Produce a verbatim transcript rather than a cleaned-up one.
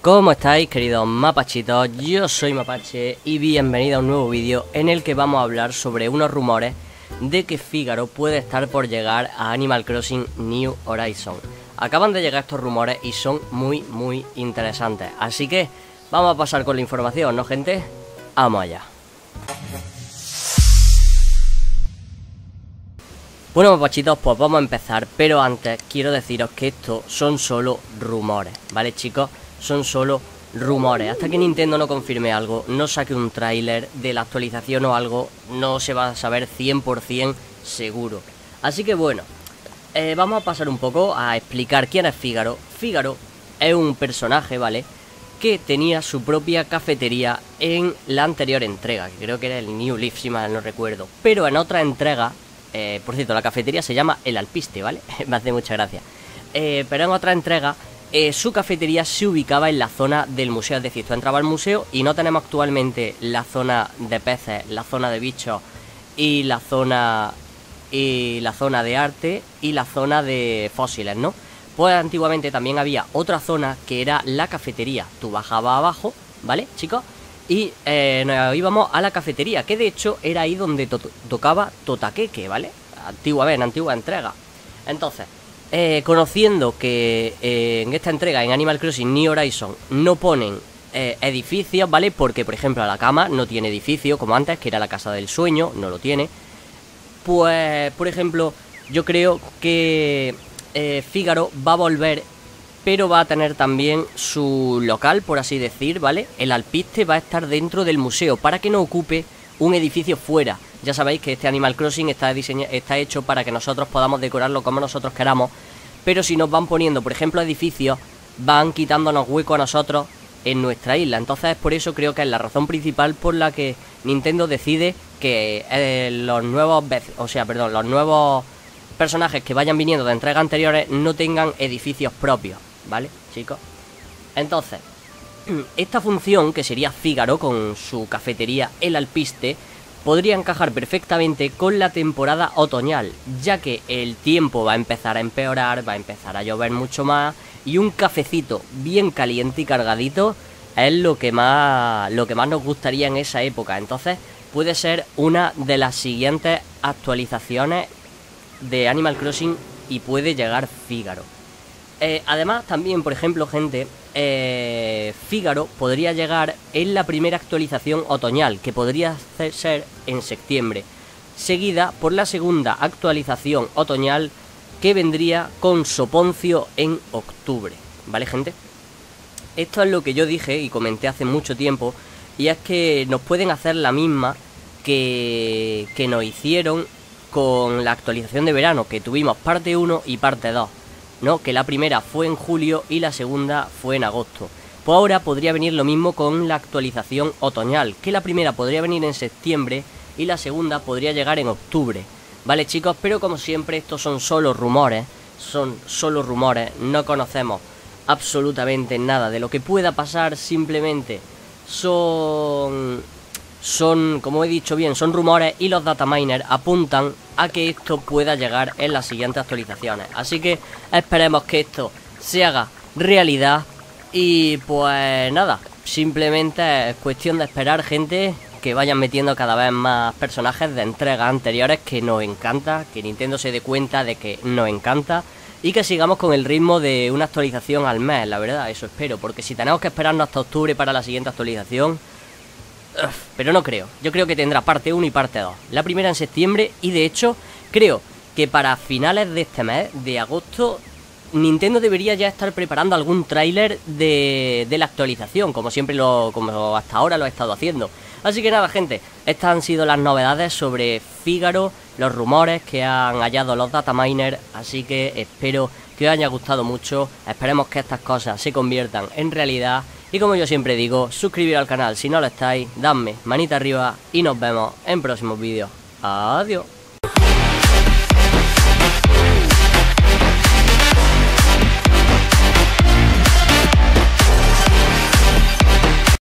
¿Cómo estáis, queridos mapachitos? Yo soy Mapache y bienvenido a un nuevo vídeo en el que vamos a hablar sobre unos rumores de que Figaro puede estar por llegar a Animal Crossing New Horizons. Acaban de llegar estos rumores y son muy muy interesantes, así que vamos a pasar con la información, ¿no, gente? Vamos allá. Bueno, mapachitos, pues vamos a empezar, pero antes quiero deciros que estos son solo rumores, ¿vale, chicos? Son solo rumores. Hasta que Nintendo no confirme algo, no saque un tráiler de la actualización o algo, no se va a saber cien por cien seguro. Así que bueno, eh, vamos a pasar un poco a explicar quién es Figaro. Figaro es un personaje, ¿vale?, que tenía su propia cafetería en la anterior entrega, que creo que era el New Leaf, si mal no recuerdo. Pero en otra entrega, eh, por cierto, la cafetería se llama El Alpiste, ¿vale? Me hace mucha gracia. Eh, pero en otra entrega, Eh, su cafetería se ubicaba en la zona del museo, es decir, tú entrabas al museo y no tenemos actualmente la zona de peces, la zona de bichos y la zona y la zona de arte y la zona de fósiles, ¿no? Pues antiguamente también había otra zona que era la cafetería. Tú bajabas abajo, ¿vale, chicos? Y eh, nos íbamos a la cafetería, que de hecho era ahí donde to tocaba Totaqueque, ¿vale? Antigua vez, en antigua entrega. Entonces, Eh, conociendo que eh, en esta entrega, en Animal Crossing New Horizons, no ponen eh, edificios, ¿vale? Porque, por ejemplo, la cama no tiene edificio, como antes, que era la casa del sueño, no lo tiene. Pues, por ejemplo, yo creo que eh, Figaro va a volver, pero va a tener también su local, por así decir, ¿vale? El Alpiste va a estar dentro del museo, para que no ocupe un edificio fuera. Ya sabéis que este Animal Crossing está, está hecho para que nosotros podamos decorarlo como nosotros queramos, pero si nos van poniendo, por ejemplo, edificios, van quitándonos hueco a nosotros en nuestra isla. Entonces, por eso creo que es la razón principal por la que Nintendo decide que eh, los nuevos, o sea, perdón, los nuevos personajes que vayan viniendo de entregas anteriores no tengan edificios propios, ¿vale, chicos? Entonces, esta función, que sería Figaro con su cafetería El Alpiste, podría encajar perfectamente con la temporada otoñal, ya que el tiempo va a empezar a empeorar, va a empezar a llover mucho más, y un cafecito bien caliente y cargadito es lo que más, lo que más nos gustaría en esa época. Entonces puede ser una de las siguientes actualizaciones de Animal Crossing y puede llegar Figaro. Eh, además, también, por ejemplo, gente, eh, Figaro podría llegar en la primera actualización otoñal, que podría ser en septiembre, seguida por la segunda actualización otoñal, que vendría con Soponcio en octubre, ¿vale, gente? Esto es lo que yo dije y comenté hace mucho tiempo, y es que nos pueden hacer la misma que, que nos hicieron con la actualización de verano, que tuvimos parte uno y parte dos. ¿No? Que la primera fue en julio y la segunda fue en agosto. Pues ahora podría venir lo mismo con la actualización otoñal, que la primera podría venir en septiembre y la segunda podría llegar en octubre. Vale, chicos, pero como siempre estos son solo rumores, son solo rumores, no conocemos absolutamente nada de lo que pueda pasar, simplemente son... Son, como he dicho bien, son rumores, y los dataminers apuntan a que esto pueda llegar en las siguientes actualizaciones. Así que esperemos que esto se haga realidad. Y pues nada, simplemente es cuestión de esperar, gente, que vayan metiendo cada vez más personajes de entregas anteriores, que nos encanta, que Nintendo se dé cuenta de que nos encanta, y que sigamos con el ritmo de una actualización al mes, la verdad, eso espero. Porque si tenemos que esperarnos hasta octubre para la siguiente actualización... Uf, pero no creo, yo creo que tendrá parte uno y parte dos. La primera en septiembre, y de hecho creo que para finales de este mes, de agosto, Nintendo debería ya estar preparando algún tráiler de, de la actualización, como siempre lo, como hasta ahora lo he estado haciendo. Así que nada, gente, estas han sido las novedades sobre Figaro, los rumores que han hallado los dataminers. Así que espero que os haya gustado mucho, esperemos que estas cosas se conviertan en realidad. Y como yo siempre digo, suscribiros al canal si no lo estáis, dadme manita arriba y nos vemos en próximos vídeos. Adiós.